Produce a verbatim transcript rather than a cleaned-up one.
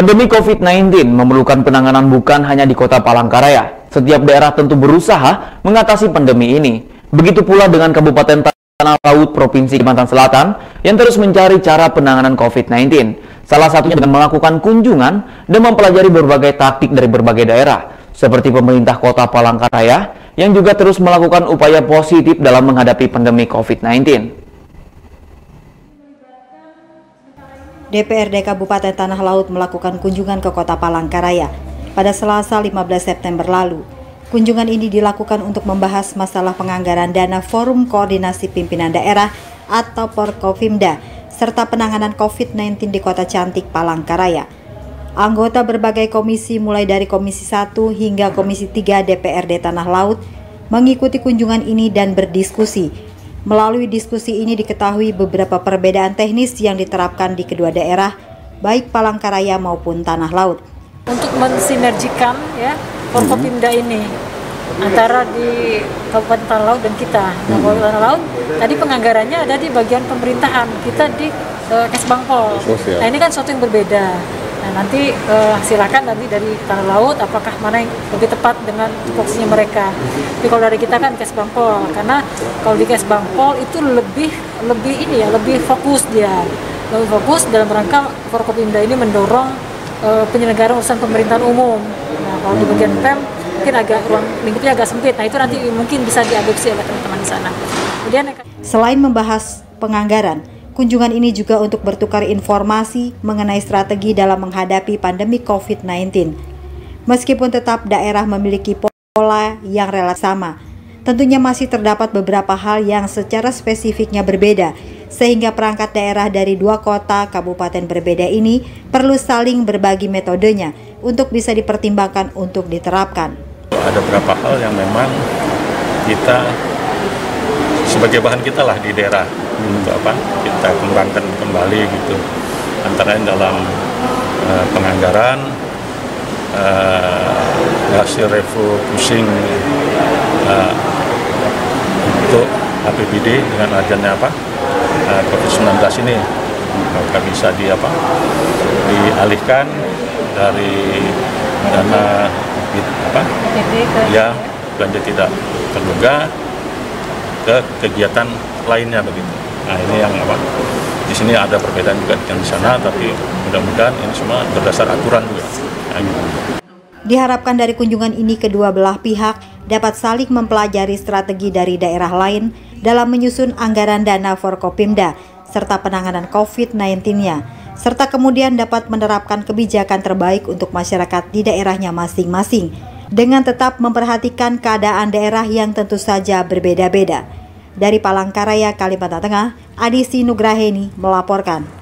Pandemi covid sembilan belas memerlukan penanganan bukan hanya di Kota Palangkaraya. Setiap daerah tentu berusaha mengatasi pandemi ini. Begitu pula dengan Kabupaten Tanah Laut Provinsi Kalimantan Selatan yang terus mencari cara penanganan covid sembilan belas. Salah satunya dengan melakukan kunjungan dan mempelajari berbagai taktik dari berbagai daerah, seperti pemerintah Kota Palangkaraya yang juga terus melakukan upaya positif dalam menghadapi pandemi covid sembilan belas. D P R D Kabupaten Tanah Laut melakukan kunjungan ke Kota Palangkaraya pada Selasa lima belas September lalu. Kunjungan ini dilakukan untuk membahas masalah penganggaran dana Forum Koordinasi Pimpinan Daerah atau Forkopimda serta penanganan covid sembilan belas di Kota Cantik Palangkaraya. Anggota berbagai komisi mulai dari Komisi satu hingga Komisi tiga D P R D Tanah Laut mengikuti kunjungan ini dan berdiskusi. Melalui diskusi ini diketahui beberapa perbedaan teknis yang diterapkan di kedua daerah, baik Palangkaraya maupun Tanah Laut. Untuk mensinergikan ya Forkopimda ini antara di Kabupaten Tanah Laut dan kita. Nah, Kabupaten Tanah Laut tadi penganggarannya ada di bagian pemerintahan, kita di uh, Kesbangpol. Nah, ini kan sesuatu yang berbeda. Nah, nanti uh, silakan nanti dari Tanah Laut apakah mana yang lebih tepat dengan tupoksinya mereka. Tapi kalau dari kita kan Kesbangpol, karena kalau di Kesbangpol itu lebih lebih ini ya, lebih fokus dia. Lebih fokus dalam rangka Forkopimda ini mendorong uh, penyelenggaraan urusan pemerintahan umum. Nah, kalau di bagian P E M mungkin agak ruang lingkupnya agak sempit. Nah, itu nanti mungkin bisa diadopsi oleh teman-teman di sana. Kemudian selain membahas penganggaran, kunjungan ini juga untuk bertukar informasi mengenai strategi dalam menghadapi pandemi covid sembilan belas. Meskipun tetap daerah memiliki pola yang relatif sama, tentunya masih terdapat beberapa hal yang secara spesifiknya berbeda, sehingga perangkat daerah dari dua kota kabupaten berbeda ini perlu saling berbagi metodenya untuk bisa dipertimbangkan untuk diterapkan. Ada beberapa hal yang memang kita sebagai bahan kita lah di daerah untuk apa kita kembangkan kembali gitu, antara dalam uh, penganggaran, uh, hasil refocusing uh, untuk A P B D dengan adanya apa uh, covid sembilan belas ini, maka bisa di apa dialihkan dari dana apa ya belanja tidak terduga ke kegiatan lainnya begitu. Nah, ini yang apa? Di sini ada perbedaan juga yang di sana, tapi mudah-mudahan ini semua berdasar aturan juga. Nah, gitu. Diharapkan dari kunjungan ini kedua belah pihak dapat saling mempelajari strategi dari daerah lain dalam menyusun anggaran dana Forkopimda serta penanganan covid sembilan belas-nya, serta kemudian dapat menerapkan kebijakan terbaik untuk masyarakat di daerahnya masing-masing, dengan tetap memperhatikan keadaan daerah yang tentu saja berbeda-beda. Dari Palangkaraya, Kalimantan Tengah, Adisi Nugraheni melaporkan.